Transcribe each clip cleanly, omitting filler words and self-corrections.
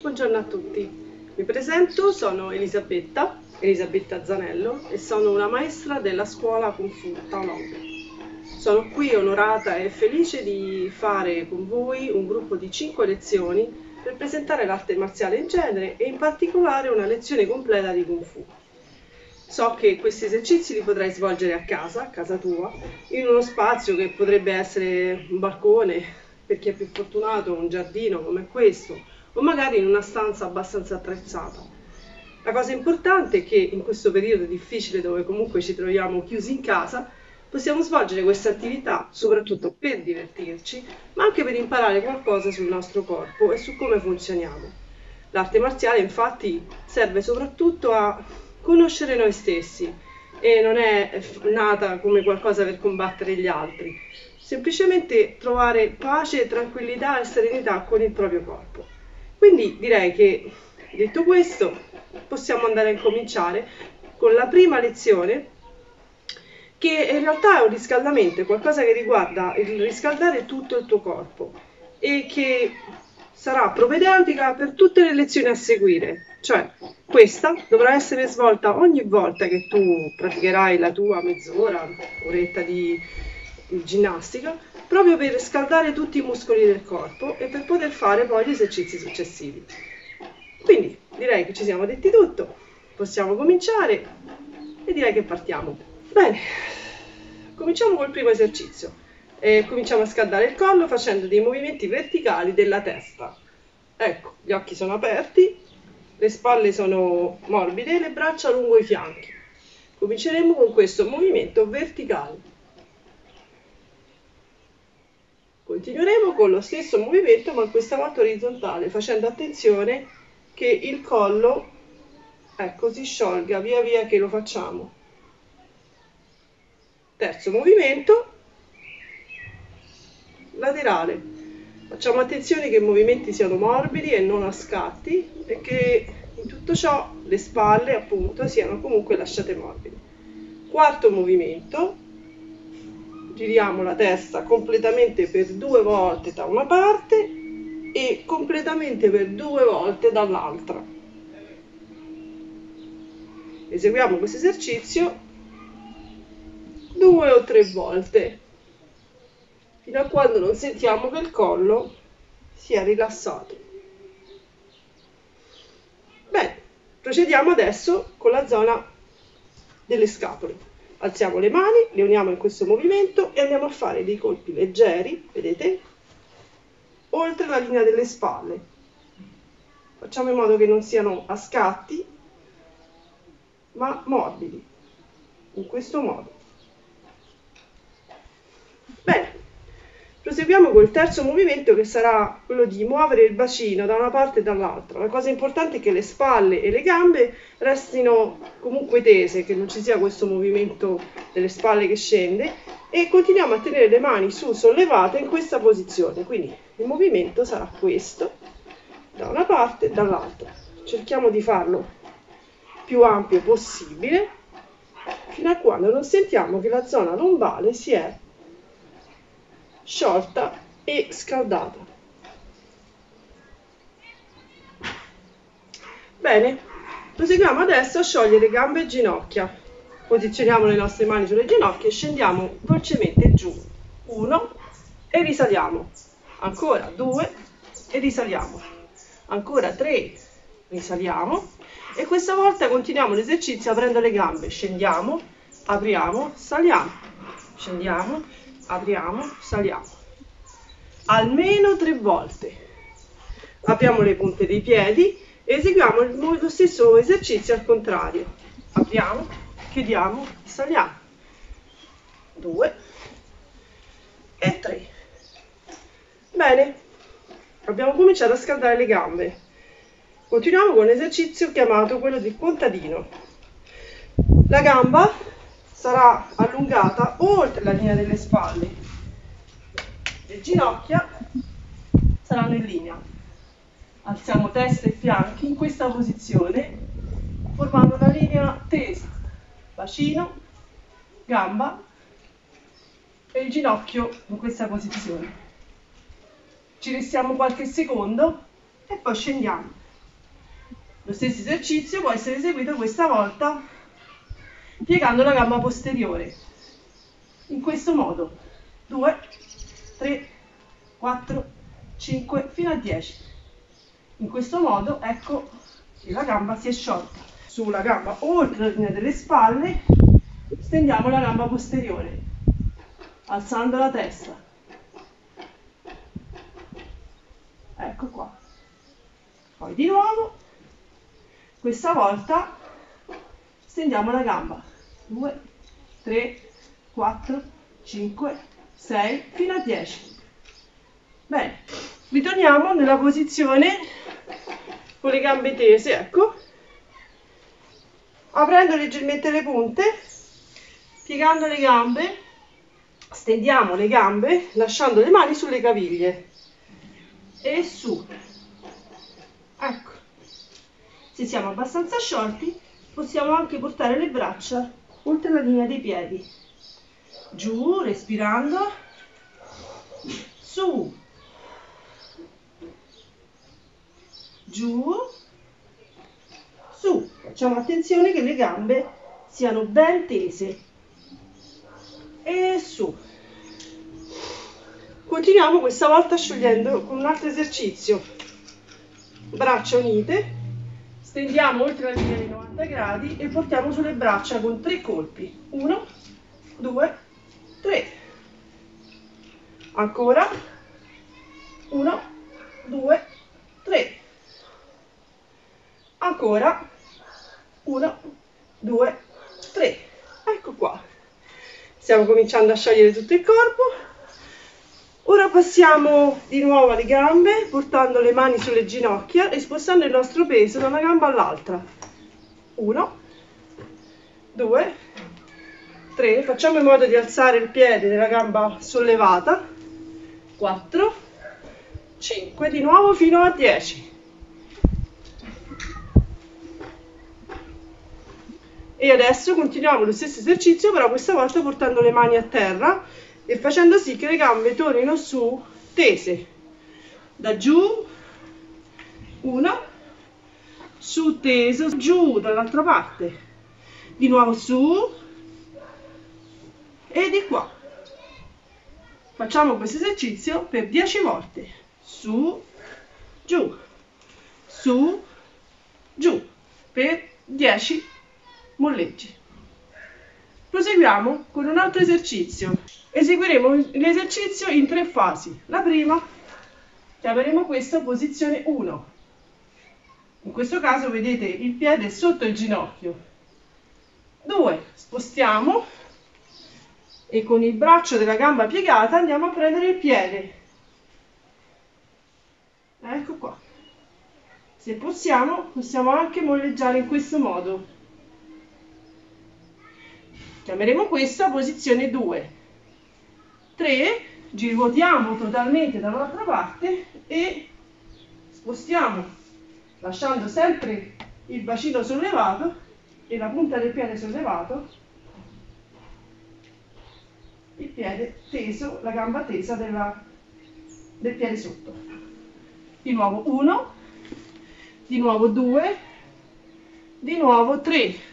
Buongiorno a tutti, mi presento, sono Elisabetta Zanello e sono una maestra della scuola Kung Fu Taolong. Sono qui onorata e felice di fare con voi un gruppo di 5 lezioni per presentare l'arte marziale in genere e in particolare una lezione completa di Kung Fu. So che questi esercizi li potrai svolgere a casa tua, in uno spazio che potrebbe essere un balcone, per chi è più fortunato, un giardino come questo, o magari in una stanza abbastanza attrezzata. La cosa importante è che in questo periodo difficile dove comunque ci troviamo chiusi in casa, possiamo svolgere questa attività soprattutto per divertirci, ma anche per imparare qualcosa sul nostro corpo e su come funzioniamo. L'arte marziale infatti serve soprattutto a conoscere noi stessi e non è nata come qualcosa per combattere gli altri, semplicemente trovare pace, tranquillità e serenità con il proprio corpo. Quindi direi che, detto questo, possiamo andare a incominciare con la prima lezione, che in realtà è un riscaldamento, è qualcosa che riguarda il riscaldare tutto il tuo corpo e che sarà propedeutica per tutte le lezioni a seguire. Cioè, questa dovrà essere svolta ogni volta che tu praticherai la tua mezz'ora, oretta di ginnastica, proprio per scaldare tutti i muscoli del corpo e per poter fare poi gli esercizi successivi. Quindi direi che ci siamo detti tutto, possiamo cominciare e direi che partiamo. Bene, cominciamo col primo esercizio. Cominciamo a scaldare il collo facendo dei movimenti verticali della testa. Ecco, gli occhi sono aperti, le spalle sono morbide e le braccia lungo i fianchi. Cominceremo con questo movimento verticale. Continueremo con lo stesso movimento ma questa volta orizzontale, facendo attenzione che il collo, ecco, si sciolga via via che lo facciamo. Terzo movimento, laterale. Facciamo attenzione che i movimenti siano morbidi e non a scatti e che in tutto ciò le spalle appunto siano comunque lasciate morbide. Quarto movimento, giriamo la testa completamente per 2 volte da una parte e completamente per 2 volte dall'altra. Eseguiamo questo esercizio 2 o 3 volte fino a quando non sentiamo che il collo sia rilassato. Bene, procediamo adesso con la zona delle scapole. Alziamo le mani, le uniamo in questo movimento e andiamo a fare dei colpi leggeri, vedete, oltre la linea delle spalle. Facciamo in modo che non siano a scatti, ma morbidi, in questo modo. Bene, proseguiamo col terzo movimento che sarà quello di muovere il bacino da una parte e dall'altra. La cosa importante è che le spalle e le gambe restino comunque tese, che non ci sia questo movimento delle spalle che scende e continuiamo a tenere le mani su sollevate in questa posizione. Quindi il movimento sarà questo, da una parte e dall'altra. Cerchiamo di farlo più ampio possibile fino a quando non sentiamo che la zona lombare si è sciolta e scaldata. Bene, proseguiamo adesso a sciogliere gambe e ginocchia. Posizioniamo le nostre mani sulle ginocchia e scendiamo dolcemente giù. 1 e risaliamo. Ancora 2 e risaliamo. Ancora 3, risaliamo. E questa volta continuiamo l'esercizio aprendo le gambe. Scendiamo, apriamo, saliamo. Scendiamo, apriamo, saliamo. Almeno 3 volte. Apriamo le punte dei piedi e eseguiamo lo stesso esercizio al contrario. Apriamo, chiudiamo, saliamo. 2 e 3. Bene, abbiamo cominciato a scaldare le gambe. Continuiamo con l'esercizio chiamato quello del contadino. La gamba sarà allungata oltre la linea delle spalle, le ginocchia saranno in linea. Alziamo testa e fianchi in questa posizione, formando una linea tesa, bacino, gamba e il ginocchio in questa posizione. Ci restiamo qualche secondo e poi scendiamo. Lo stesso esercizio può essere eseguito questa volta piegando la gamba posteriore. In questo modo. 2, 3, 4, 5, fino a 10. In questo modo ecco che la gamba si è sciolta. Sulla gamba oltre la linea delle spalle stendiamo la gamba posteriore, alzando la testa. Ecco qua. Poi di nuovo, questa volta stendiamo la gamba. 2, 3, 4, 5, 6, fino a 10. Bene, ritorniamo nella posizione con le gambe tese, ecco, aprendo leggermente le punte, piegando le gambe, stendiamo le gambe lasciando le mani sulle caviglie e su. Ecco, se siamo abbastanza sciolti possiamo anche portare le braccia oltre la linea dei piedi, giù respirando, su, giù, su. Facciamo attenzione che le gambe siano ben tese e su. Continuiamo questa volta sciogliendo con un altro esercizio. Braccia unite, stendiamo oltre la linea dei 90 gradi e portiamo sulle braccia con 3 colpi. 1, 2, 3. Ancora. 1, 2, 3. Ancora. 1, 2, 3. Ecco qua. Stiamo cominciando a sciogliere tutto il corpo. Ora passiamo di nuovo alle gambe, portando le mani sulle ginocchia e spostando il nostro peso da una gamba all'altra. 1, 2, 3. Facciamo in modo di alzare il piede della gamba sollevata. 4, 5. Di nuovo fino a 10. E adesso continuiamo lo stesso esercizio, però questa volta portando le mani a terra e facendo sì che le gambe tornino su tese. Da giù, 1, su teso, giù dall'altra parte, di nuovo su e di qua. Facciamo questo esercizio per 10 volte. Su, giù, per 10 molleggi. Proseguiamo con un altro esercizio. Eseguiremo l'esercizio in 3 fasi. La prima chiameremo questa posizione 1. In questo caso vedete il piede sotto il ginocchio. 2. Spostiamo e con il braccio della gamba piegata andiamo a prendere il piede. Ecco qua. Se possiamo anche molleggiare in questo modo. Chiameremo questa posizione 2. 3, giruotiamo totalmente dall'altra parte e spostiamo, lasciando sempre il bacino sollevato e la punta del piede sollevato, il piede teso, la gamba tesa del piede sotto. Di nuovo 1, di nuovo 2, di nuovo 3.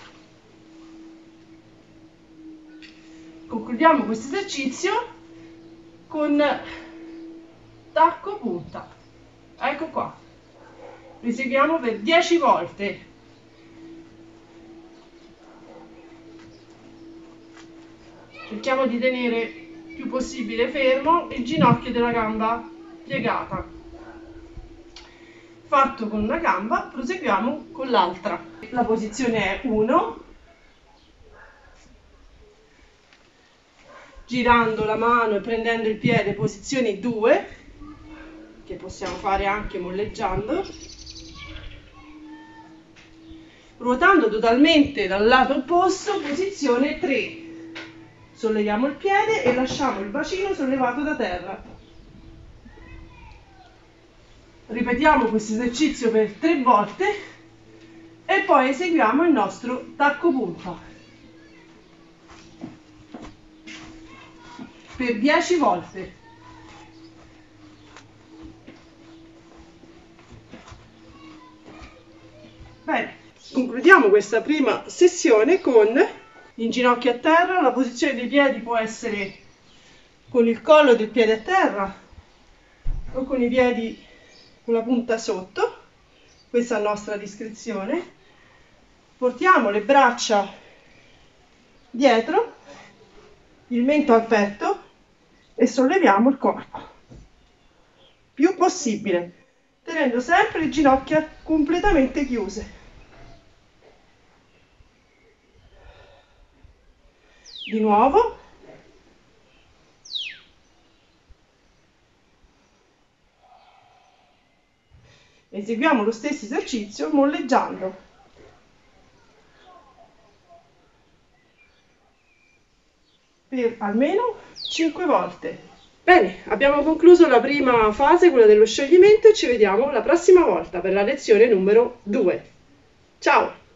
Concludiamo questo esercizio con tacco punta. Ecco qua. Eseguiamo per 10 volte. Cerchiamo di tenere il più possibile fermo il ginocchio della gamba piegata. Fatto con una gamba, proseguiamo con l'altra. La posizione è 1. Girando la mano e prendendo il piede, posizione 2, che possiamo fare anche molleggiando, ruotando totalmente dal lato opposto, posizione 3, solleviamo il piede e lasciamo il bacino sollevato da terra. Ripetiamo questo esercizio per 3 volte e poi eseguiamo il nostro tacco punta per 10 volte. Concludiamo questa prima sessione con l'inginocchio a terra. La posizione dei piedi può essere con il collo del piede a terra o con i piedi con la punta sotto, questa è a nostra discrezione. Portiamo le braccia dietro, il mento al petto e solleviamo il corpo più possibile, tenendo sempre le ginocchia completamente chiuse. Di nuovo. Eseguiamo lo stesso esercizio molleggiando. Per almeno 5 volte. Bene, abbiamo concluso la prima fase, quella dello scioglimento, e ci vediamo la prossima volta per la lezione numero 2. Ciao!